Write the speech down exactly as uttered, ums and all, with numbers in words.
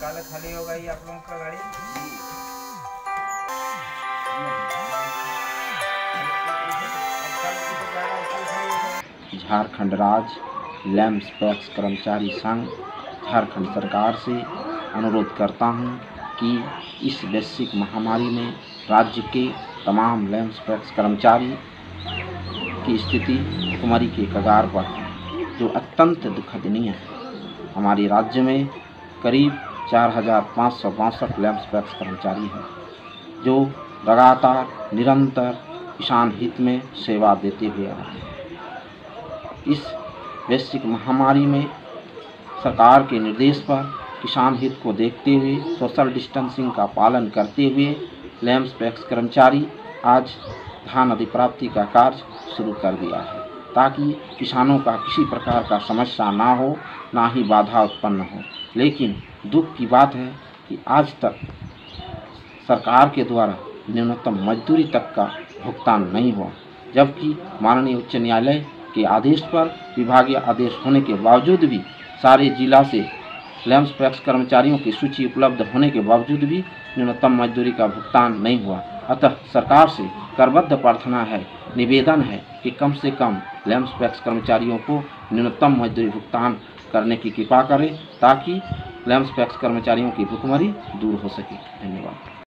काले खाली होगा ये आप लोगों का गाड़ी। झारखंड राज्य लैंप्स पैक्स कर्मचारी संघ झारखंड सरकार से अनुरोध करता हूं कि इस वैश्विक महामारी में राज्य के तमाम लैंप्स पैक्स कर्मचारी की स्थिति भुखमरी के कगार पर है, जो अत्यंत दुखदनीय है। हमारे राज्य में करीब चार हज़ार पाँच सौ बासठ लैंप्स पैक्स कर्मचारी हैं, जो लगातार निरंतर किसान हित में सेवा देते हुए आ रहे हैं। इस वैश्विक महामारी में सरकार के निर्देश पर किसान हित को देखते हुए सोशल डिस्टेंसिंग का पालन करते हुए लैंप्स पैक्स कर्मचारी आज धान अधिप्राप्ति का कार्य शुरू कर दिया है, ताकि किसानों का किसी प्रकार का समस्या ना हो, ना ही बाधा उत्पन्न हो। लेकिन दुख की बात है कि आज तक सरकार के द्वारा न्यूनतम मजदूरी तक का भुगतान नहीं हुआ, जबकि माननीय उच्च न्यायालय के आदेश पर विभागीय आदेश होने के बावजूद भी सारे जिला से लैंप्स पैक्स कर्मचारियों की सूची उपलब्ध होने के बावजूद भी न्यूनतम मजदूरी का भुगतान नहीं हुआ। अतः सरकार से करबद्ध प्रार्थना है, निवेदन है कि कम से कम लैंप्स पैक्स कर्मचारियों को न्यूनतम मजदूरी भुगतान करने की कृपा करें, ताकि लैंप्स पैक्स कर्मचारियों की भुखमरी दूर हो सके। धन्यवाद।